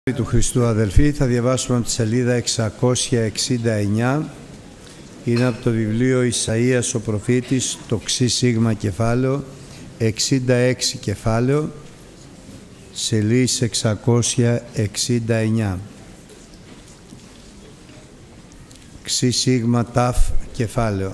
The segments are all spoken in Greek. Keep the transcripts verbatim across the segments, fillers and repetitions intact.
Του Χριστού, αδελφοί, θα διαβάσουμε από τη σελίδα εξακόσια εξήντα εννιά. Είναι από το βιβλίο Ισαΐας ο προφήτης, το ξι σίγμα κεφάλαιο, εξήντα έξι κεφάλαιο, σελίδα εξακόσια εξήντα εννιά. Ξι σίγμα ταφ κεφάλαιο.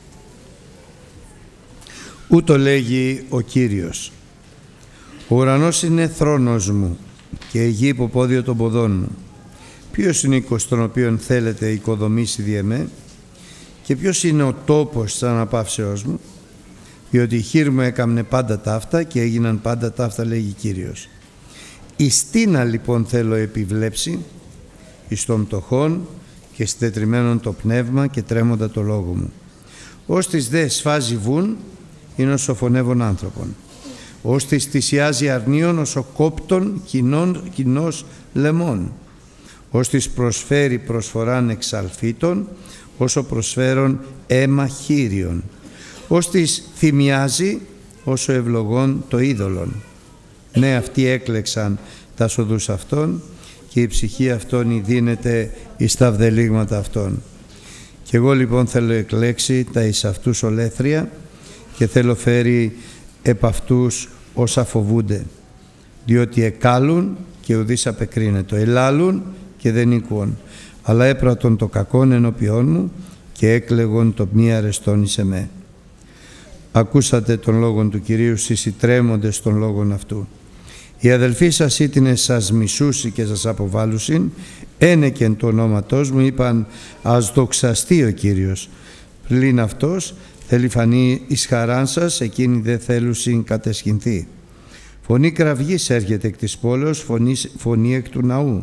Ούτω λέγει ο Κύριος: ο ουρανός είναι θρόνος μου και η γη υποπόδιο των ποδών μου. Ποιος είναι ο οίκος τον οποίον θέλετε οικοδομήσει δι' εμέ, και ποιος είναι ο τόπος της αναπαύσεώς μου? Διότι η χείρ μου έκαμνε πάντα ταύτα και έγιναν πάντα ταύτα, λέγει Κύριος. Εις τίνα λοιπόν θέλω επιβλέψει? Εις των πτωχών και συντετριμμένων το πνεύμα και τρέμοντα το λόγο μου. Ως της δε σφάζει βουν είναι ο σοφωνεύων άνθρωπον. Ως της θυσιάζει αρνίων ως ο κόπτων κοινών, κοινός λεμών. Ως της προσφέρει προσφοράν εξαλφίτων, όσο προσφέρον αίμα χείριον. Ως της θυμιάζει όσο ευλογών το είδωλον. Ναι, αυτοί έκλεξαν τα σοδούς αυτών και η ψυχή αυτών δίνεται εις τα βδελίγματα αυτών. Και εγώ λοιπόν θέλω εκλέξει τα εις αυτούς ολέθρια και θέλω φέρει επ' αυτούς όσα φοβούνται, διότι εκάλουν και ουδείς απεκρίνετο, ελάλουν και δεν οίκουον, αλλά έπρατον το κακόν ενώπιόν μου και έκλεγον το μη αρεστόν εις εμέ. Ακούσατε τον λόγον του Κυρίου, συσιτρέμοντες των λόγων αυτού. Οι αδελφοί σας ήτινε σας μισούσι και σας αποβάλλουσιν, ένεκεν του ονόματός μου, είπαν ας δοξαστεί ο Κύριος. Πλην αυτός θέλει φανεί εις χαράν σας, εκείνη δεν θέλουσιν κατεσχυνθεί. Φωνή κραυγής έρχεται εκ της πόλεως, φωνή, φωνή εκ του ναού.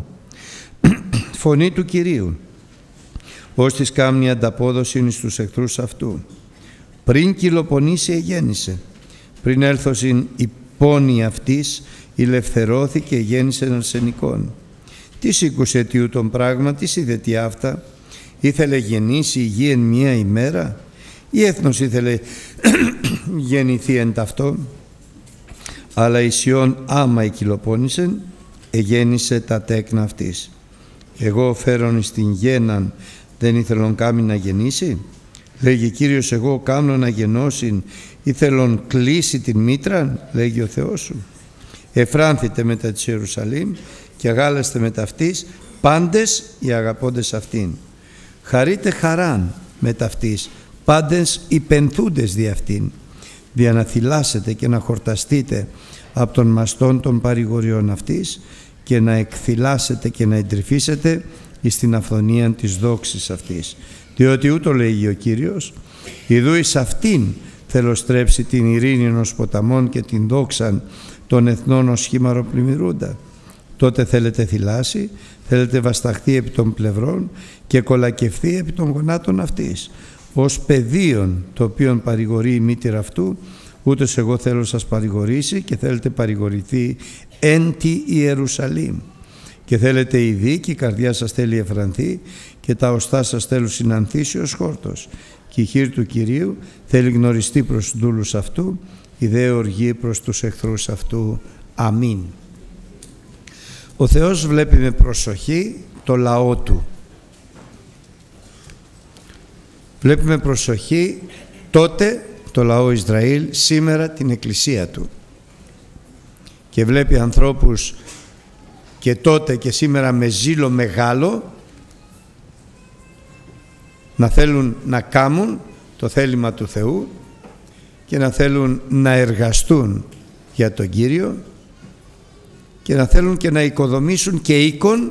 Φωνή του Κυρίου, ως της κάμνη ανταπόδοση εις τους εχθρούς αυτού. Πριν κυλοπονήσει εγέννησε, πριν έλθωσιν η πόνη αυτής, ηλευθερώθηκε γέννησε αρσενικών. Τι σήκουσε αιτίου των πράγμα, τι είδε τι αυτά? Ήθελε γεννήσει η γη εν μία ημέρα, η έθνος ήθελε γεννηθεί εν ταυτό? Αλλά η Σιών άμα εκυλοπώνησεν, εγέννησε τα τέκνα αυτής. Εγώ φέρον στην γέναν, δεν ήθελον κάμει να γεννήσει? Λέγει Κύριος, εγώ κάνω να γεννώσιν, ήθελον κλείσει την μήτραν, λέγει ο Θεός σου. Εφράνθητε μετά της Ιερουσαλήμ και αγάλαστε μετά αυτής, πάντες οι αγαπώντες αυτήν. Χαρείτε χαράν μετά αυτής, πάντες οι πενθούντες δι' αυτήν. Δια να θυλάσετε και να χορταστείτε από των μαστών των παρηγοριών αυτής και να εκθυλάσετε και να εντρυφήσετε εις την αυθονία της δόξης αυτής. Διότι ούτω λέγει ο Κύριος, ιδού εις αυτήν θέλω στρέψει την ειρήνη ως ποταμών και την δόξαν των εθνών ως χήμαρο πλημμυρούντα. Τότε θέλετε θυλάσει, θέλετε βασταχθεί επί των πλευρών και κολακευθεί επί των γονάτων αυτής. Ως παιδίον το οποίον παρηγορεί η μήτηρα αυτού, ούτως εγώ θέλω σας παρηγορήσει και θέλετε παρηγορηθεί εν τη Ιερουσαλήμ. Και θέλετε η δίκη, η καρδιά σας θέλει εφρανθεί και τα οστά σας θέλουν συνανθήσει ως χόρτος. Και η χείρ του Κυρίου θέλει γνωριστεί προς τους δούλους αυτού, η δε οργή προς τους εχθρούς αυτού. Αμήν. Ο Θεός βλέπει με προσοχή το λαό του. Βλέπει με προσοχή τότε το λαό Ισραήλ, σήμερα την εκκλησία του. Και βλέπει ανθρώπους και τότε και σήμερα με ζήλο μεγάλο να θέλουν να κάμουν το θέλημα του Θεού και να θέλουν να εργαστούν για τον Κύριο και να θέλουν και να οικοδομήσουν και οίκον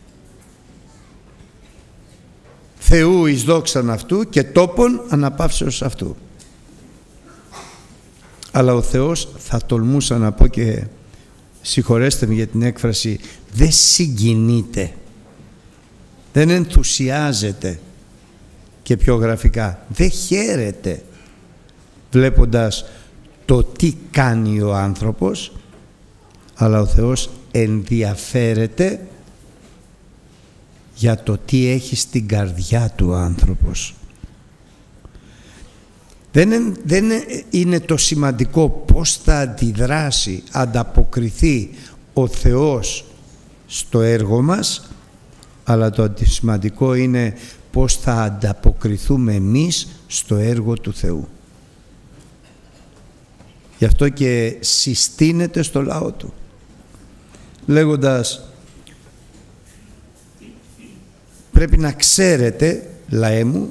Θεού εις δόξαν αυτού και τόπον αναπαύσεως αυτού. Αλλά ο Θεός, θα τολμούσα να πω και συγχωρέστε με για την έκφραση, δεν συγκινείται, δεν ενθουσιάζεται και πιο γραφικά, δεν χαίρεται βλέποντας το τι κάνει ο άνθρωπος, αλλά ο Θεός ενδιαφέρεται για το τι έχει στην καρδιά του ο άνθρωπος. Δεν, δεν είναι το σημαντικό πώς θα αντιδράσει, ανταποκριθεί ο Θεός στο έργο μας, αλλά το σημαντικό είναι πώς θα ανταποκριθούμε εμείς στο έργο του Θεού. Γι' αυτό και συστήνεται στο λαό του, λέγοντας, πρέπει να ξέρετε, λαέ μου,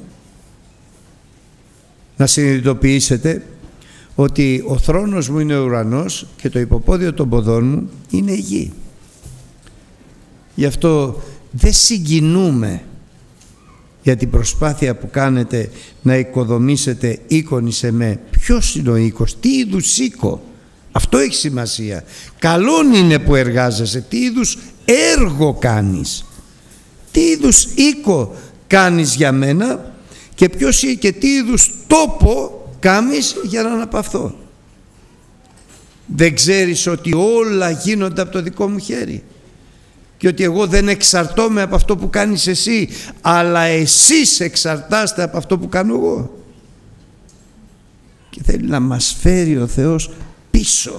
να συνειδητοποιήσετε ότι ο θρόνος μου είναι ο ουρανός και το υποπόδιο των ποδών μου είναι η γη. Γι' αυτό δεν συγκινούμε για την προσπάθεια που κάνετε να οικοδομήσετε οίκον εις εμέ. Ποιος είναι ο οίκος, τι είδους οίκο, αυτό έχει σημασία. Καλόν είναι που εργάζεσαι, τι είδους έργο κάνεις, τι είδους οίκο κάνεις για μένα και ποιος και τι είδους τόπο κάνεις για να αναπαυθώ. Δεν ξέρεις ότι όλα γίνονται από το δικό μου χέρι και ότι εγώ δεν εξαρτώμαι από αυτό που κάνεις εσύ, αλλά εσείς εξαρτάστε από αυτό που κάνω εγώ. Και θέλει να μας φέρει ο Θεός πίσω,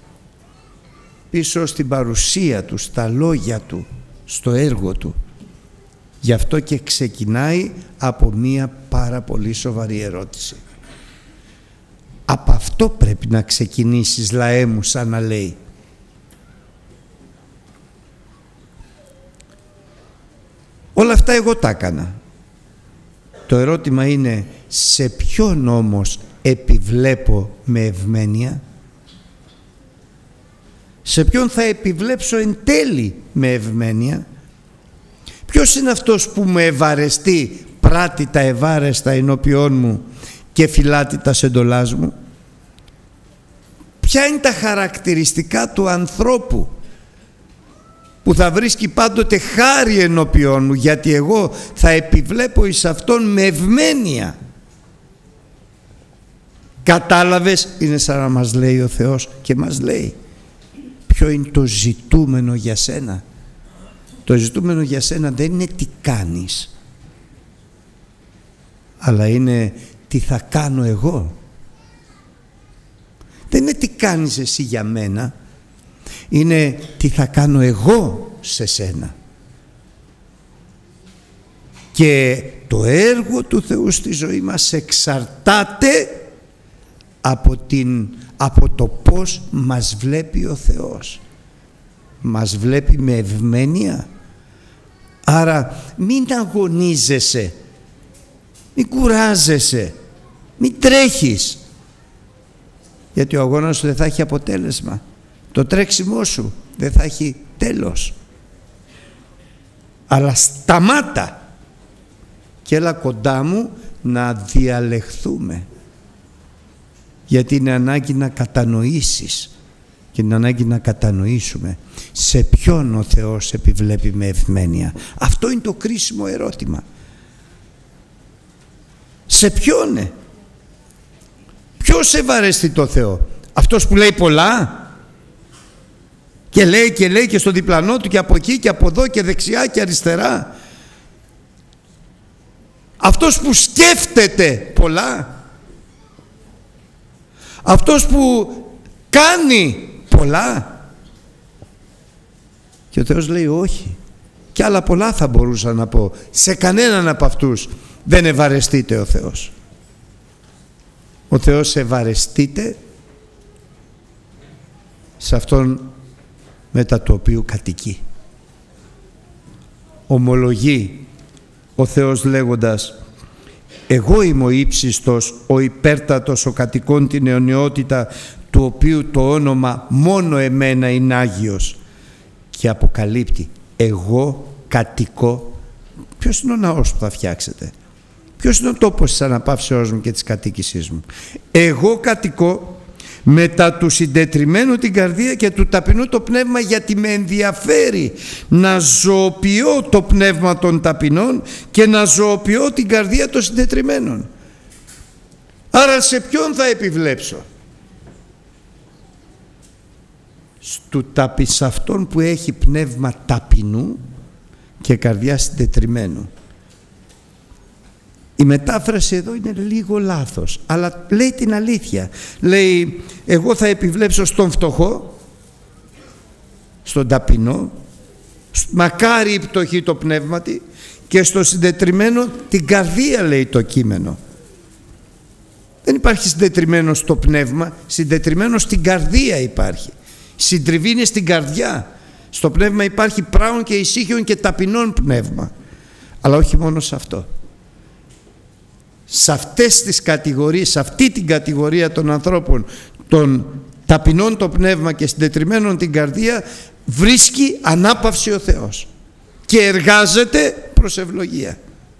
πίσω στην παρουσία Του, στα λόγια Του, στο έργο Του. Γι' αυτό και ξεκινάει από μία πάρα πολύ σοβαρή ερώτηση. Από αυτό πρέπει να ξεκινήσεις, λαέ μου, σαν να λέει. Όλα αυτά εγώ τα έκανα. Το ερώτημα είναι, σε ποιον όμως επιβλέπω με ευμένεια? Σε ποιον θα επιβλέψω εν τέλει με ευμένεια? Ποιος είναι αυτός που με ευαρεστεί, πράττει τα ευάρεστα ενώπιόν μου και φυλάτει τα εντολάς μου? Ποια είναι τα χαρακτηριστικά του ανθρώπου που θα βρίσκει πάντοτε χάρη ενώπιόν μου, γιατί εγώ θα επιβλέπω εις αυτόν με ευμένεια? Κατάλαβες? Είναι σαν να μας λέει ο Θεός και μας λέει ποιο είναι το ζητούμενο για σένα. Το ζητούμενο για σένα δεν είναι τι κάνεις, αλλά είναι τι θα κάνω εγώ. Δεν είναι τι κάνεις εσύ για μένα, είναι τι θα κάνω εγώ σε σένα. Και το έργο του Θεού στη ζωή μας εξαρτάται από, την, από το πώς μας βλέπει ο Θεός. Μας βλέπει με ευμένεια. Άρα μην αγωνίζεσαι, μην κουράζεσαι, μην τρέχεις, γιατί ο αγώνας σου δεν θα έχει αποτέλεσμα. Το τρέξιμό σου δεν θα έχει τέλος. Αλλά σταμάτα και έλα κοντά μου να διαλεχθούμε, γιατί είναι ανάγκη να κατανοήσεις και είναι ανάγκη να κατανοήσουμε σε ποιον ο Θεός επιβλέπει με ευμένεια. Αυτό είναι το κρίσιμο ερώτημα. Σε ποιον είναι? Ποιος ευαρεστεί το Θεό? Αυτός που λέει πολλά και λέει και λέει και στο διπλανό του και από εκεί και από εδώ και δεξιά και αριστερά? Αυτός που σκέφτεται πολλά? Αυτός που κάνει πολλά? Και ο Θεός λέει όχι. Και άλλα πολλά θα μπορούσα να πω. Σε κανέναν από αυτούς δεν ευαρεστείται ο Θεός. Ο Θεός ευαρεστείται σε αυτόν μετά το οποίο κατοικεί. Ομολογεί ο Θεός λέγοντας, εγώ είμαι ο ύψιστος, ο υπέρτατος, ο κατοικών την αιωνιότητα, του οποίου το όνομα μόνο εμένα είναι Άγιος. Και αποκαλύπτει, εγώ κατοικώ. Ποιος είναι ο ναός που θα φτιάξετε? Ποιος είναι ο τόπος της αναπαύσεώς μου και της κατοίκησής μου? Εγώ κατοικώ μετά του συντετριμένου την καρδία και του ταπεινού το πνεύμα, γιατί με ενδιαφέρει να ζωοποιώ το πνεύμα των ταπεινών και να ζωοποιώ την καρδία των συντετριμένων. Άρα σε ποιον θα επιβλέψω? Στου ταπει, σε αυτόν που έχει πνεύμα ταπεινού και καρδιά συντετριμένου. Η μετάφραση εδώ είναι λίγο λάθος, αλλά λέει την αλήθεια. Λέει, εγώ θα επιβλέψω στον φτωχό, στον ταπεινό Μακάρι η πτωχή το πνεύματι, και στο συντετριμένο την καρδία, λέει το κείμενο. Δεν υπάρχει συντετριμένο στο πνεύμα, συντετριμένο στην καρδία υπάρχει. Συντριβή είναι στην καρδιά. Στο πνεύμα υπάρχει πράον και ησύχιον και ταπεινόν πνεύμα. Αλλά όχι μόνο σε αυτό. Σε αυτές τις κατηγορίες, σε αυτή την κατηγορία των ανθρώπων, των ταπεινών το πνεύμα και συντετριμένων την καρδία, βρίσκει ανάπαυση ο Θεός και εργάζεται προς ευλογία.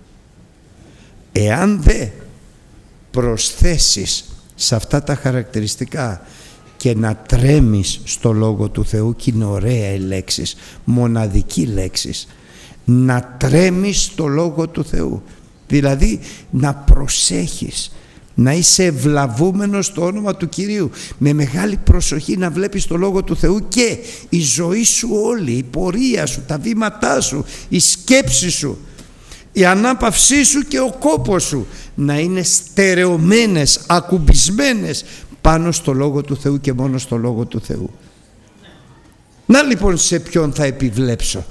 Εάν δε προσθέσεις σε αυτά τα χαρακτηριστικά και να τρέμεις στο Λόγο του Θεού, και είναι ωραία οι λέξεις, μοναδική λέξεις, να τρέμεις στο Λόγο του Θεού, δηλαδή να προσέχεις, να είσαι ευλαβούμενος στο όνομα του Κυρίου, με μεγάλη προσοχή να βλέπεις το Λόγο του Θεού, και η ζωή σου όλη, η πορεία σου, τα βήματά σου, η σκέψη σου, η ανάπαυσή σου και ο κόπος σου να είναι στερεωμένες, ακουμπισμένες πάνω στο Λόγο του Θεού και μόνο στο Λόγο του Θεού. Να λοιπόν σε ποιον θα επιβλέψω,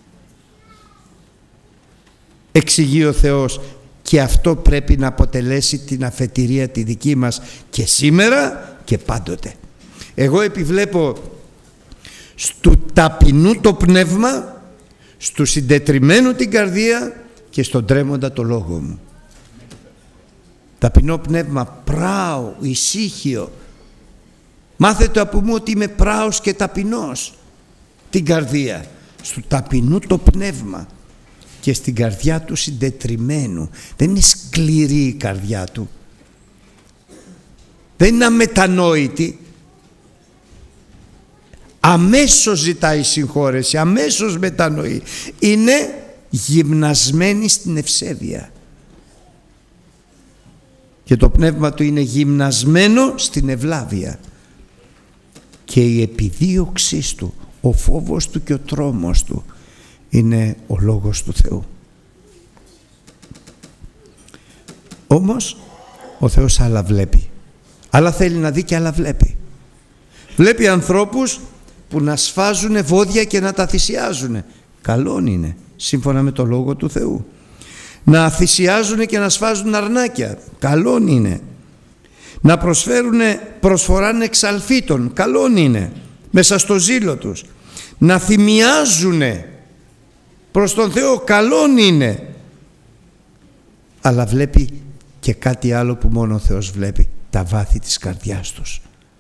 εξηγεί ο Θεός, και αυτό πρέπει να αποτελέσει την αφετηρία τη δική μας και σήμερα και πάντοτε. Εγώ επιβλέπω στου ταπεινού το πνεύμα, στου συντετριμένου την καρδία και στον τρέμοντα το Λόγο μου. Ταπεινό πνεύμα, πράω, ησύχιο. Μάθετε από μου ότι είμαι πράος και ταπεινός. Την καρδία, στου ταπεινού το πνεύμα και στην καρδιά του συντετριμένου. Δεν είναι σκληρή η καρδιά του, δεν είναι αμετανόητη, αμέσως ζητάει συγχώρεση, αμέσως μετανοεί, είναι γυμνασμένη στην ευσέβεια, και το πνεύμα του είναι γυμνασμένο στην ευλάβεια, και η επιδίωξή του, ο φόβος του και ο τρόμος του είναι ο Λόγος του Θεού. Όμως ο Θεός άλλα βλέπει, άλλα θέλει να δει και άλλα βλέπει. Βλέπει ανθρώπους που να σφάζουν βόδια και να τα θυσιάζουν. Καλόν είναι, σύμφωνα με το Λόγο του Θεού. Να θυσιάζουν και να σφάζουν αρνάκια. Καλόν είναι. Να προσφέρουν προσφοράν εξαλφίτων. Καλόν είναι, μέσα στο ζήλο τους. Να θυμιάζουν προς τον Θεό. Καλόν είναι. Αλλά βλέπει και κάτι άλλο που μόνο ο Θεός βλέπει, τα βάθη της καρδιάς τους.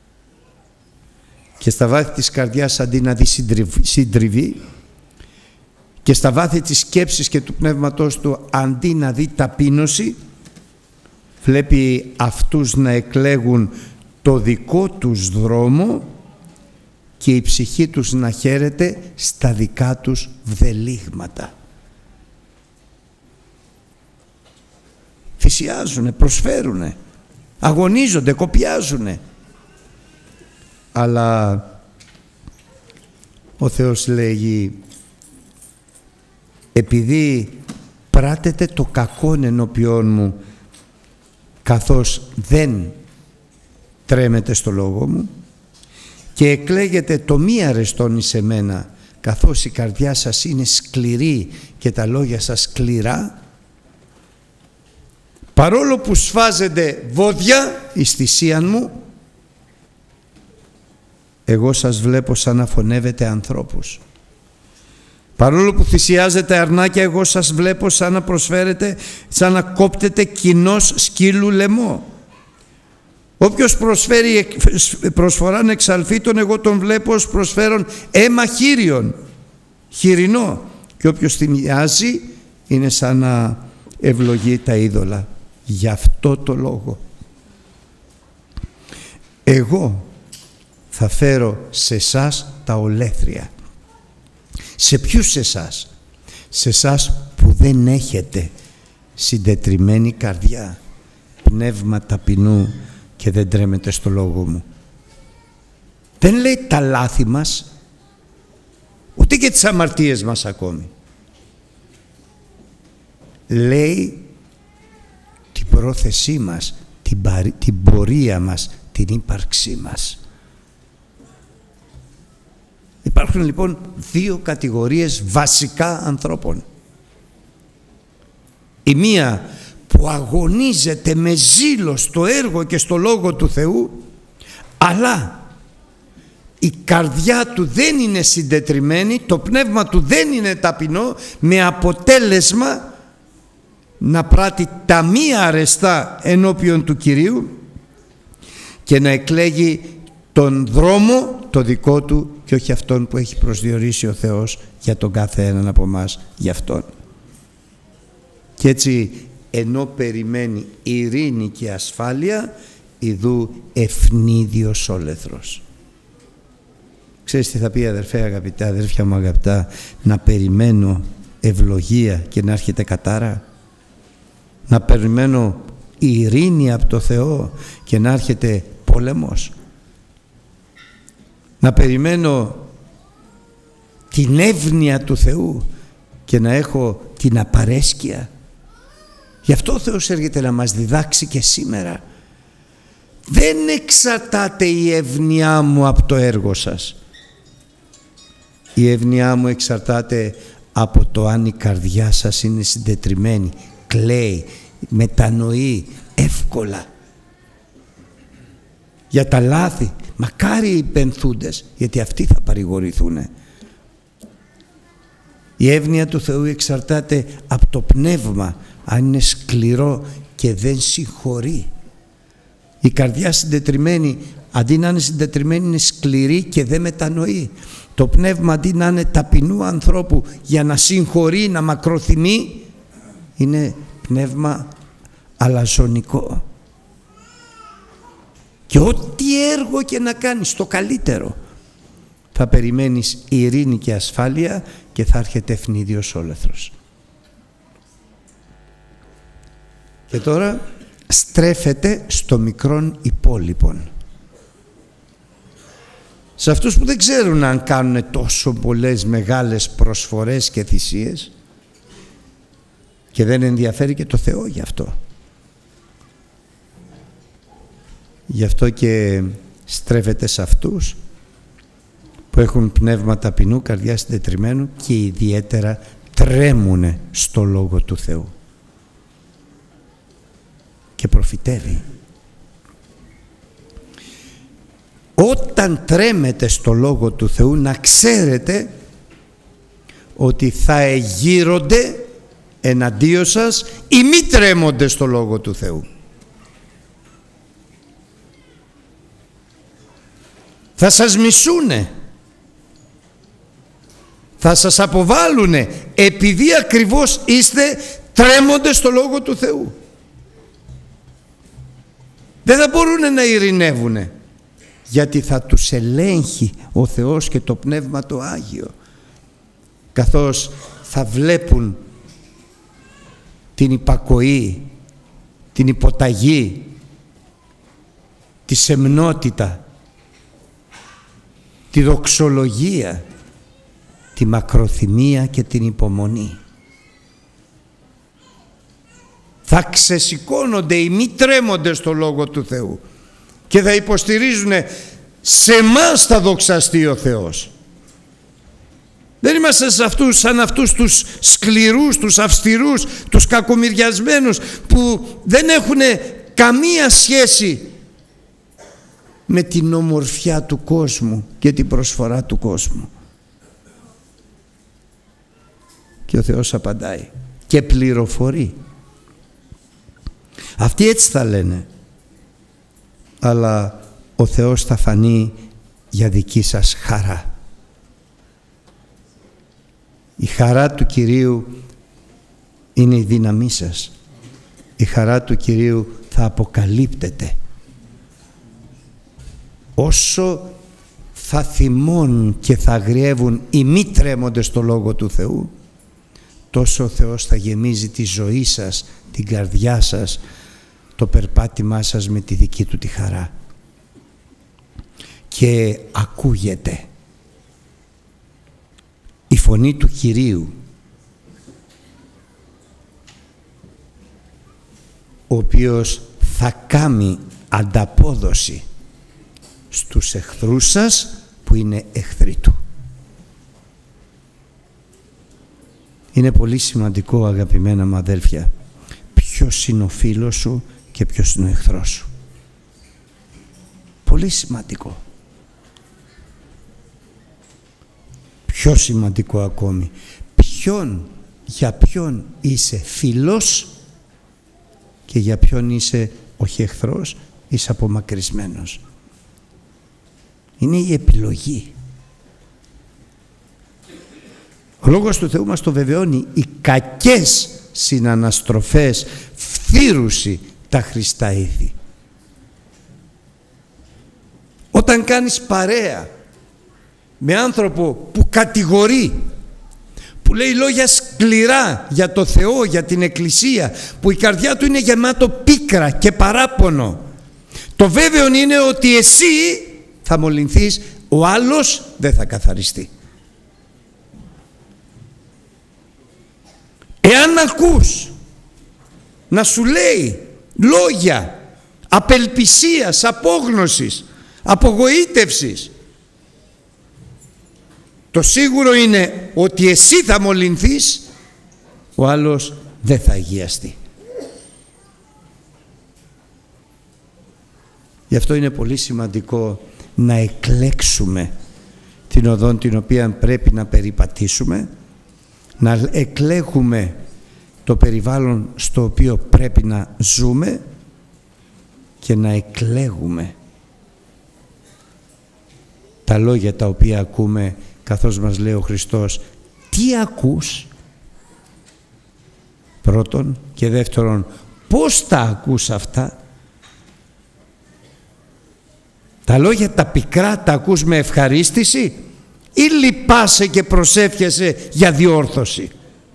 Και στα βάθη της καρδιάς, αντί να δει συντριβή, και στα βάθη της σκέψης και του πνεύματός του, αντί να δει ταπείνωση, βλέπει αυτούς να εκλέγουν το δικό τους δρόμο και η ψυχή τους να χαίρεται στα δικά τους βδελίγματα. Θυσιάζουνε, προσφέρουνε, αγωνίζονται, κοπιάζουνε. Αλλά ο Θεός λέγει, επειδή πράτετε το κακόν ενώπιόν μου, καθώς δεν τρέμετε στο Λόγο μου, και εκλέγετε το μη αρεστόν εις εμένα, καθώς η καρδιά σας είναι σκληρή και τα λόγια σας σκληρά, παρόλο που σφάζετε βόδια εις θυσίαν μου, εγώ σας βλέπω σαν να φωνεύετε ανθρώπους. Παρόλο που θυσιάζετε αρνάκια, εγώ σας βλέπω σαν να προσφέρετε, σαν να κόπτετε κοινός σκύλου λαιμό. Όποιος προσφέρει προσφοράν εξαλφίτων, εγώ τον βλέπω ως προσφέρον αίμα χείριον, χοιρινό. Και όποιος θυμιάζει είναι σαν να ευλογεί τα είδωλα. Γι' αυτό το λόγο εγώ θα φέρω σε εσάς τα ολέθρια. Σε ποιους σε εσάς? Σε εσάς που δεν έχετε συντετριμένη καρδιά, πνεύμα ταπεινού και δεν τρέμετε στο Λόγο μου. Δεν λέει τα λάθη μας, ούτε και τις αμαρτίες μας ακόμη. Λέει την πρόθεσή μας, την, παρ, την πορεία μας, την ύπαρξή μας. Υπάρχουν λοιπόν δύο κατηγορίες βασικά ανθρώπων. Η μία που αγωνίζεται με ζήλο στο έργο και στο Λόγο του Θεού, αλλά η καρδιά του δεν είναι συντετριμμένη, το πνεύμα του δεν είναι ταπεινό, με αποτέλεσμα να πράττει τα μη αρεστά ενώπιον του Κυρίου και να εκλέγει τον δρόμο το δικό του και όχι αυτόν που έχει προσδιορίσει ο Θεός για τον κάθε έναν από εμάς για αυτόν. Και έτσι, ενώ περιμένει ειρήνη και ασφάλεια, ιδού ευνίδιος όλεθρος. Ξέρεις τι θα πει, αδερφέ αγαπητά, αδερφιά μου αγαπητά, να περιμένω ευλογία και να έρχεται κατάρα? Να περιμένω ειρήνη από το Θεό και να έρχεται πόλεμος? Να περιμένω την εύνοια του Θεού και να έχω την απαρέσκεια? Γι' αυτό ο Θεός έρχεται να μας διδάξει και σήμερα. Δεν εξαρτάται η εύνοιά μου από το έργο σας. Η εύνοιά μου εξαρτάται από το αν η καρδιά σας είναι συντετριμμένη, κλαίει, μετανοεί εύκολα για τα λάθη. Μακάρι οι πενθούντες, γιατί αυτοί θα παρηγορηθούν. Η εύνοια του Θεού εξαρτάται από το πνεύμα, αν είναι σκληρό και δεν συγχωρεί. Η καρδιά συντετριμμένη, αντί να είναι συντετριμμένη, είναι σκληρή και δεν μετανοεί. Το πνεύμα, αντί να είναι ταπεινού ανθρώπου για να συγχωρεί, να μακροθυμεί, είναι πνεύμα αλαζονικό. Και ό,τι έργο και να κάνεις, το καλύτερο, θα περιμένεις ειρήνη και ασφάλεια και θα έρχεται ευνίδιος όλεθρος. Και τώρα στρέφεται στο μικρόν υπόλοιπον. Σε αυτούς που δεν ξέρουν αν κάνουν τόσο πολλές μεγάλες προσφορές και θυσίες και δεν ενδιαφέρει και το Θεό γι' αυτό. Γι' αυτό και στρέφεται σε αυτούς που έχουν πνεύμα ταπεινού, καρδιά συντετριμμένου και ιδιαίτερα τρέμουνε στο Λόγο του Θεού. Και προφητεύει. Όταν τρέμετε στο Λόγο του Θεού, να ξέρετε ότι θα εγείρονται εναντίον σας οι μη τρέμονται στο Λόγο του Θεού. Θα σας μισούνε, θα σας αποβάλουνε, επειδή ακριβώς είστε τρέμοντες στο Λόγο του Θεού. Δεν θα μπορούν να ειρηνεύουνε, γιατί θα τους ελέγχει ο Θεός και το Πνεύμα το Άγιο, καθώς θα βλέπουν την υπακοή, την υποταγή, τη σεμνότητα, τη δοξολογία, τη μακροθυμία και την υπομονή. Θα ξεσηκώνονται οι μη τρέμοντες στο Λόγο του Θεού και θα υποστηρίζουν σε εμάς θα δοξαστεί ο Θεός. Δεν είμαστε σε αυτούς, σαν αυτούς τους σκληρούς, τους αυστηρούς, τους κακομοιριασμένους που δεν έχουν καμία σχέση με την ομορφιά του κόσμου και την προσφορά του κόσμου. Και ο Θεός απαντάει και πληροφορεί. Αυτοί έτσι θα λένε, αλλά ο Θεός θα φανεί για δική σας χαρά. Η χαρά του Κυρίου είναι η δύναμή σας. Η χαρά του Κυρίου θα αποκαλύπτεται. Όσο θα θυμώνουν και θα αγριεύουν οι μη τρέμοντες στο Λόγο του Θεού, τόσο ο Θεός θα γεμίζει τη ζωή σας, την καρδιά σας, το περπάτημά σας με τη δική του τη χαρά. Και ακούγεται η φωνή του Κυρίου, ο οποίος θα κάνει ανταπόδοση στους εχθρούς σας που είναι εχθροί του. Είναι πολύ σημαντικό, αγαπημένα μου αδέλφια, ποιος είναι ο φίλος σου και ποιος είναι ο εχθρός σου. Πολύ σημαντικό. Πιο σημαντικό ακόμη, ποιον, για ποιον είσαι φίλος και για ποιον είσαι όχι εχθρός, είσαι απομακρυσμένος. Είναι η επιλογή. Ο Λόγος του Θεού μας το βεβαιώνει. Οι κακές συναναστροφές φθήρουσι τα χρηστά ήθη. Όταν κάνεις παρέα με άνθρωπο που κατηγορεί, που λέει λόγια σκληρά για το Θεό, για την Εκκλησία, που η καρδιά του είναι γεμάτο πίκρα και παράπονο, το βέβαιο είναι ότι εσύ θα μολυνθείς, ο άλλος δεν θα καθαριστεί. Εάν ακούς να σου λέει λόγια απελπισίας, απόγνωσης, απογοήτευσης, το σίγουρο είναι ότι εσύ θα μολυνθείς, ο άλλος δεν θα αγιαστεί. Γι' αυτό είναι πολύ σημαντικό να εκλέξουμε την οδόν την οποία πρέπει να περιπατήσουμε, να εκλέγουμε το περιβάλλον στο οποίο πρέπει να ζούμε και να εκλέγουμε τα λόγια τα οποία ακούμε, καθώς μας λέει ο Χριστός τι ακούς, πρώτον, και δεύτερον πώς τα ακούς αυτά. Τα λόγια τα πικρά τα ακούς με ευχαρίστηση ή λυπάσαι και προσεύχεσαι για διόρθωση?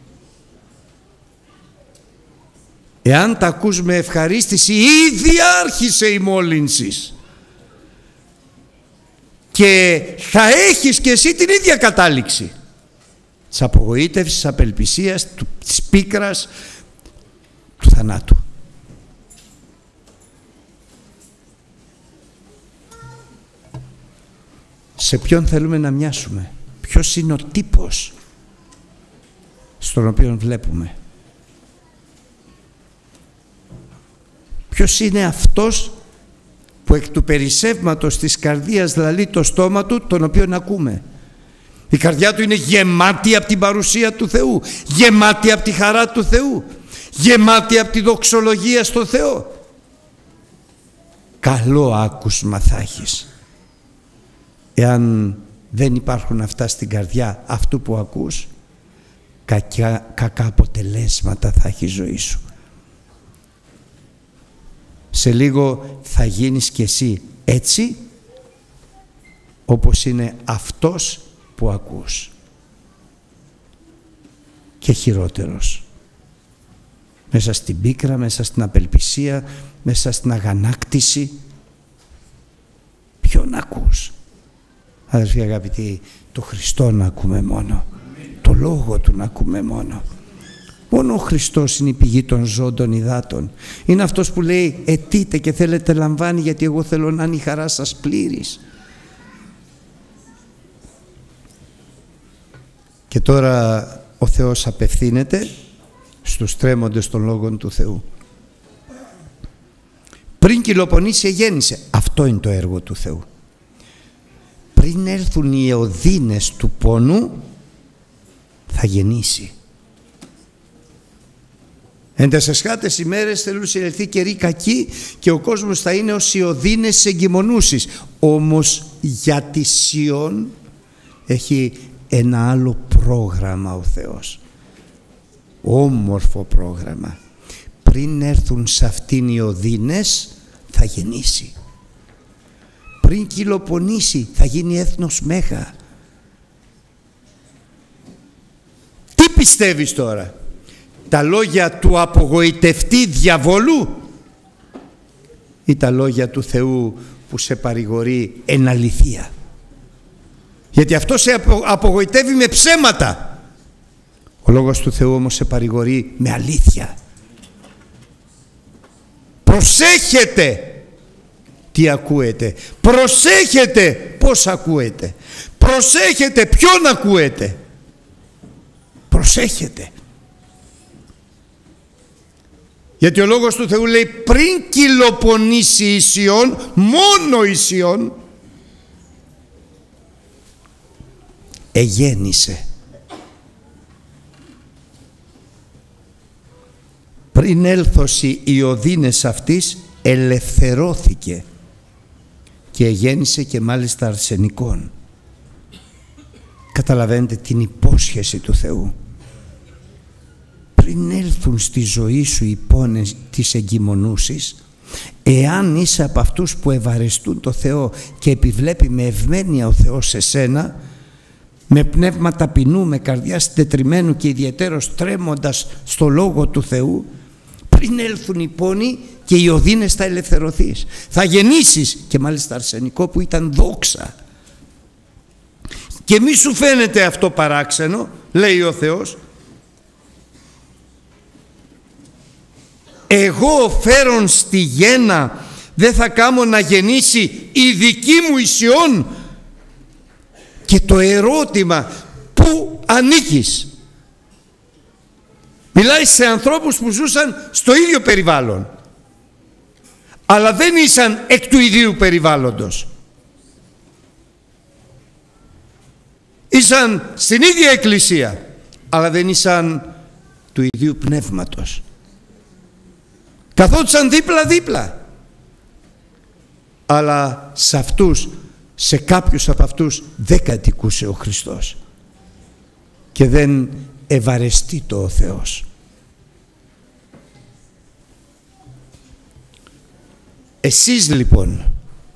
Εάν τα ακούς με ευχαρίστηση, ήδη άρχισε η μόλυνση και θα έχεις και εσύ την ίδια κατάληξη της απογοήτευσης, της απελπισίας, της πίκρας, του θανάτου. Σε ποιον θέλουμε να μοιάσουμε? Ποιος είναι ο τύπος στον οποίο βλέπουμε? Ποιος είναι αυτός που εκ του περισσεύματος της καρδίας λαλεί το στόμα του, τον οποίον ακούμε? Η καρδιά του είναι γεμάτη από την παρουσία του Θεού, γεμάτη από τη χαρά του Θεού, γεμάτη από τη δοξολογία στο Θεό. Καλό άκουσμα θα έχεις. Εάν δεν υπάρχουν αυτά στην καρδιά αυτού που ακούς, κακιά, κακά αποτελέσματα θα έχει η ζωή σου. Σε λίγο θα γίνεις κι εσύ έτσι όπως είναι αυτός που ακούς, και χειρότερος, μέσα στην πίκρα, μέσα στην απελπισία, μέσα στην αγανάκτηση. Ποιον ακούς? Αδερφοί αγαπητοί, το Χριστό να ακούμε μόνο, το Λόγο Του να ακούμε μόνο. Μόνο ο Χριστός είναι η πηγή των ζώων των υδάτων. Είναι αυτός που λέει αιτείτε και θέλετε λαμβάνει, γιατί εγώ θέλω να είναι η χαρά σας πλήρης. Και τώρα ο Θεός απευθύνεται στους τρέμοντες των λόγων του Θεού. Πριν κυλοπονήσει εγέννησε. Αυτό είναι το έργο του Θεού. Πριν έρθουν οι οδύνες του πόνου θα γεννήσει. Εν τες εσχάτες ημέρες θέλουν συλλεχθεί καιροί κακοί και ο κόσμος θα είναι ως οι οδύνες της εγκυμονούσης. Όμως για τη Σιών έχει ένα άλλο πρόγραμμα ο Θεός. Όμορφο πρόγραμμα. Πριν έρθουν σε αυτήν οι οδύνες θα γεννήσει. Πριν κυλοπονήσει θα γίνει έθνος μέγα. Τι πιστεύεις τώρα? Τα λόγια του απογοητευτή διαβόλου ή τα λόγια του Θεού που σε παρηγορεί εν αληθεία? Γιατί αυτό σε απογοητεύει με ψέματα. Ο λόγος του Θεού όμως σε παρηγορεί με αλήθεια. Προσέχετε τι ακούετε. Προσέχετε πώς ακούετε. Προσέχετε ποιον ακούετε. προσέχετε. Γιατί ο Λόγος του Θεού λέει πριν κυλοπονήσει Ισιών, μόνο Ισιών, εγέννησε. Πριν έλθωση οι οδύνες αυτής ελευθερώθηκε και εγέννησε και μάλιστα αρσενικών. Καταλαβαίνετε την υπόσχεση του Θεού. Πριν έλθουν στη ζωή σου οι πόνες της εγκυμονούσης, εάν είσαι από αυτούς που ευαρεστούν το Θεό και επιβλέπει με ευμένεια ο Θεός σε σένα, με πνεύμα ταπεινού, με καρδιά συντετριμμένου και ιδιαιτέρως τρέμοντας στο Λόγο του Θεού, πριν έλθουν οι πόνοι και οι οδύνες θα ελευθερωθείς. Θα γεννήσεις και μάλιστα αρσενικό που ήταν δόξα. Και μη σου φαίνεται αυτό παράξενο, λέει ο Θεός. Εγώ φέρον στη γέννα δεν θα κάμω να γεννήσει η δική μου Ισιών. Και το ερώτημα, πού ανήκεις? Μιλάει σε ανθρώπους που ζούσαν στο ίδιο περιβάλλον, αλλά δεν ήσαν εκ του ιδίου περιβάλλοντος. Ήσαν στην ίδια εκκλησία, αλλά δεν ήσαν του ιδίου πνεύματος. Καθόντουσαν δίπλα-δίπλα, αλλά σε αυτούς, σε κάποιους από αυτούς δεν κατοικούσε ο Χριστός και δεν ευαρεστεί το ο Θεός. Εσείς λοιπόν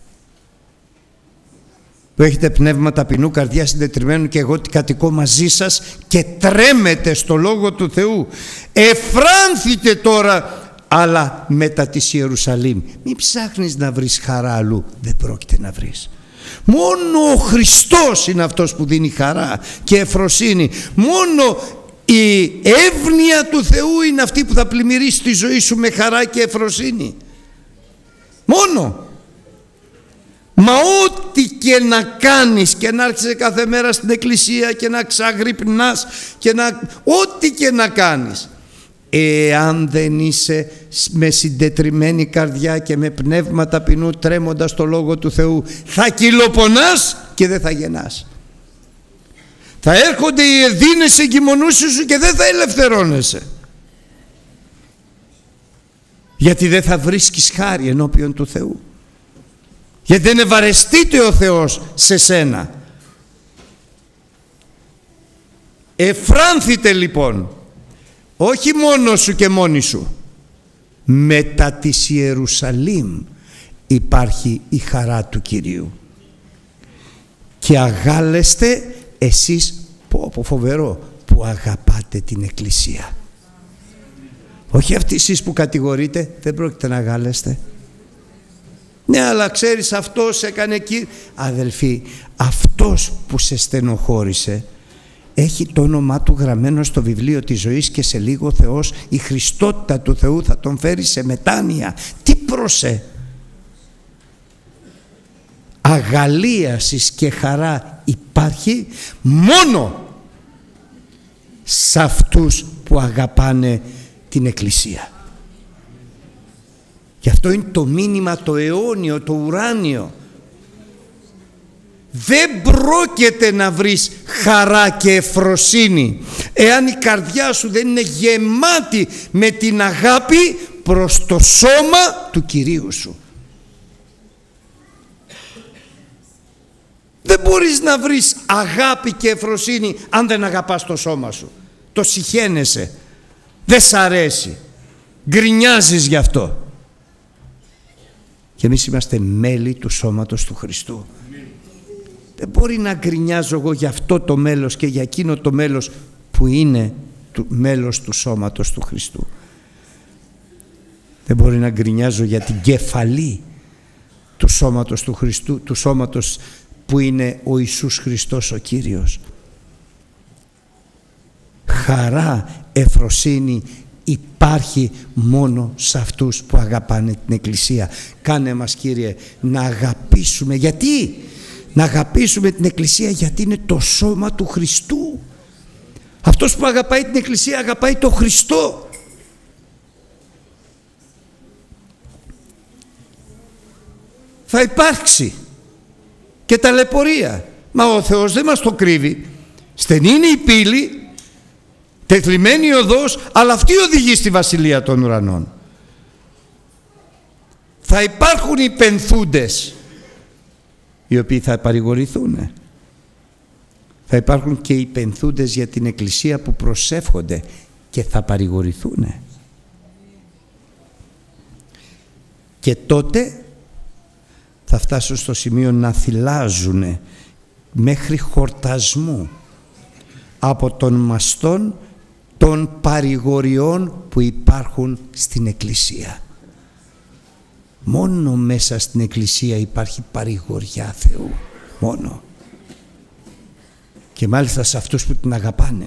που έχετε πνεύμα ταπεινού, καρδιά συντετριμμένου και εγώ κατοικώ μαζί σας και τρέμετε στο Λόγο του Θεού, εφράνθητε τώρα αλλά μετά της Ιερουσαλήμ. Μην ψάχνεις να βρεις χαρά αλλού, δεν πρόκειται να βρεις. Μόνο ο Χριστός είναι αυτός που δίνει χαρά και ευφροσύνη. Μόνο η εύνοια του Θεού είναι αυτή που θα πλημμυρίσει τη ζωή σου με χαρά και ευφροσύνη. Μόνο. Μα ό,τι και να κάνεις και να έρχεσαι κάθε μέρα στην εκκλησία και να ξαγρυπνάς και να... ό,τι και να κάνεις, εάν δεν είσαι με συντετριμμένη καρδιά και με πνεύμα ταπεινού τρέμοντας το Λόγο του Θεού, θα κυλοπονάς και δεν θα γεννάς. Θα έρχονται οι εδίνες εγκυμονούσεις σου και δεν θα ελευθερώνεσαι. Γιατί δεν θα βρίσκεις χάρη ενώπιον του Θεού. Γιατί δεν ευαρεστείται ο Θεός σε σένα. Εφράνθητε λοιπόν, όχι μόνο σου και μόνη σου, μετά της Ιερουσαλήμ υπάρχει η χαρά του Κυρίου. Και αγάλεστε εσείς, πω, πω φοβερό, που αγαπάτε την Εκκλησία. Όχι αυτοί εσείς που κατηγορείτε, δεν πρόκειται να αγάλεστε. Ναι, αλλά ξέρεις, αυτός έκανε εκεί. Αδελφοί, αυτός που σε στενοχώρησε έχει το όνομά του γραμμένο στο βιβλίο της ζωής και σε λίγο ο Θεός, η Χριστότητα του Θεού θα τον φέρει σε μετάνοια. Τι πρόσε! Αγαλίασης και χαρά υπάρχει μόνο σε αυτούς που αγαπάνε την Εκκλησία. Και αυτό είναι το μήνυμα το αιώνιο, το ουράνιο. Δεν πρόκειται να βρεις χαρά και ευφροσύνη εάν η καρδιά σου δεν είναι γεμάτη με την αγάπη προς το σώμα του Κυρίου σου. Δεν μπορείς να βρεις αγάπη και ευφροσύνη αν δεν αγαπάς το σώμα σου. Το συχαίνεσαι, δεν σ' αρέσει, γκρινιάζεις γι' αυτό. Και εμείς είμαστε μέλη του σώματος του Χριστού. Δεν μπορεί να γκρινιάζω εγώ για αυτό το μέλος και για εκείνο το μέλος που είναι το μέλος του σώματος του Χριστού. Δεν μπορεί να γκρινιάζω για την κεφαλή του σώματος του Χριστού, του σώματος που είναι ο Ιησούς Χριστός ο Κύριος. Χαρά, ευφροσύνη υπάρχει μόνο σε αυτούς που αγαπάνε την Εκκλησία. Κάνε μας, Κύριε, να αγαπήσουμε. Γιατί? Να αγαπήσουμε την Εκκλησία γιατί είναι το σώμα του Χριστού. Αυτός που αγαπάει την Εκκλησία αγαπάει τον Χριστό. Θα υπάρξει και ταλαιπωρία. Μα ο Θεός δεν μας το κρύβει. Στενή είναι η πύλη, τεθλιμμένη η οδός, αλλά αυτή οδηγεί στη Βασιλεία των Ουρανών. Θα υπάρχουν οι πενθούντες, οι οποίοι θα παρηγορηθούν. Θα υπάρχουν και οι πενθούντες για την Εκκλησία που προσεύχονται και θα παρηγορηθούν. Και τότε θα φτάσουν στο σημείο να θυλάζουν μέχρι χορτασμού από των μαστών των παρηγοριών που υπάρχουν στην Εκκλησία. Μόνο μέσα στην Εκκλησία υπάρχει παρηγοριά Θεού. Μόνο. Και μάλιστα σε αυτούς που την αγαπάνε.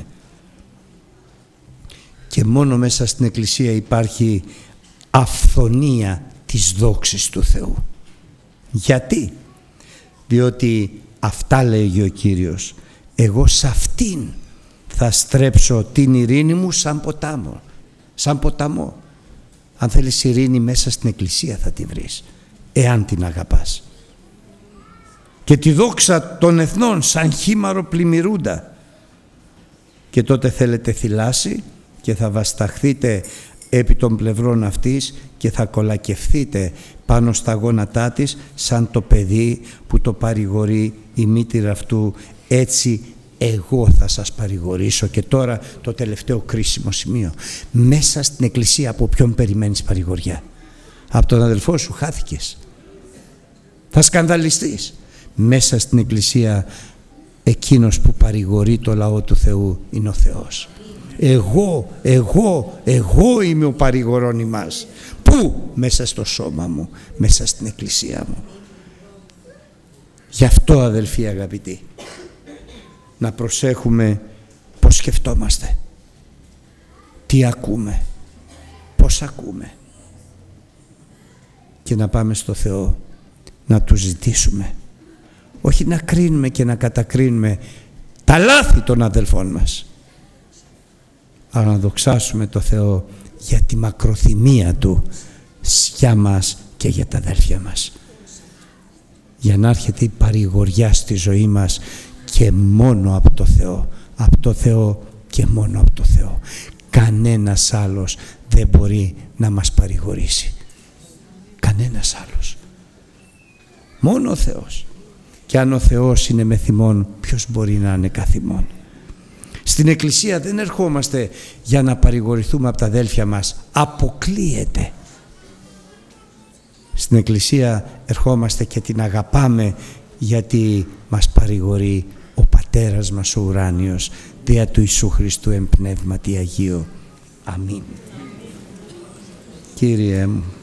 Και μόνο μέσα στην Εκκλησία υπάρχει αυθονία της δόξης του Θεού. Γιατί? Διότι αυτά λέγει ο Κύριος. Εγώ σε αυτήν θα στρέψω την ειρήνη μου σαν ποτάμο. Σαν ποταμό. Αν θέλεις ειρήνη μέσα στην Εκκλησία θα τη βρεις, εάν την αγαπάς. Και τη δόξα των εθνών σαν χήμαρο πλημμυρούντα. Και τότε θέλετε θυλάσει και θα βασταχθείτε επί των πλευρών αυτής και θα κολακευθείτε πάνω στα γόνατά της σαν το παιδί που το παρηγορεί η μήτηρα αυτού. Έτσι εγώ θα σας παρηγορήσω. Και τώρα το τελευταίο κρίσιμο σημείο. Μέσα στην Εκκλησία από ποιον περιμένεις παρηγοριά? Από τον αδελφό σου χάθηκες. Θα σκανδαλιστείς. Μέσα στην Εκκλησία εκείνος που παρηγορεί το λαό του Θεού είναι ο Θεός. Εγώ, εγώ, εγώ είμαι ο παρηγορών ημάς. Πού? Μέσα στο σώμα μου, μέσα στην Εκκλησία μου. Γι' αυτό, αδελφοί αγαπητοί, να προσέχουμε πώς σκεφτόμαστε, τι ακούμε, πώς ακούμε, και να πάμε στο Θεό να Του ζητήσουμε, όχι να κρίνουμε και να κατακρίνουμε τα λάθη των αδελφών μας, αλλά να δοξάσουμε το Θεό για τη μακροθυμία Του για μας και για τα αδέλφια μας, για να έρχεται η παρηγοριά στη ζωή μας και μόνο από το Θεό, από το Θεό και μόνο από το Θεό. Κανένας άλλος δεν μπορεί να μας παρηγορήσει. Κανένας άλλος. Μόνο ο Θεός. Και αν ο Θεός είναι με θυμόν, ποιος μπορεί να είναι καθημόν? Στην Εκκλησία δεν ερχόμαστε για να παρηγορηθούμε από τα αδέλφια μας. Αποκλείεται. Στην Εκκλησία ερχόμαστε και την αγαπάμε, γιατί μας παρηγορεί ο Πατέρας μας ο ουράνιος, δια του Ιησού Χριστού εν πνεύματι Αγίου. Αμήν. Κύριε μου,